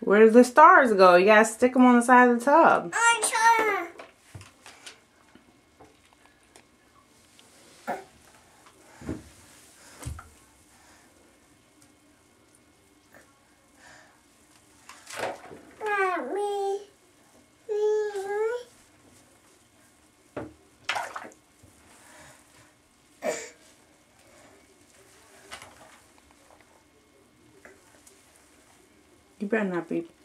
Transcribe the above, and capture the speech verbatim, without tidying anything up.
Where did the stars go? You gotta stick them on the side of the tub. I'm trying. Me. You better not be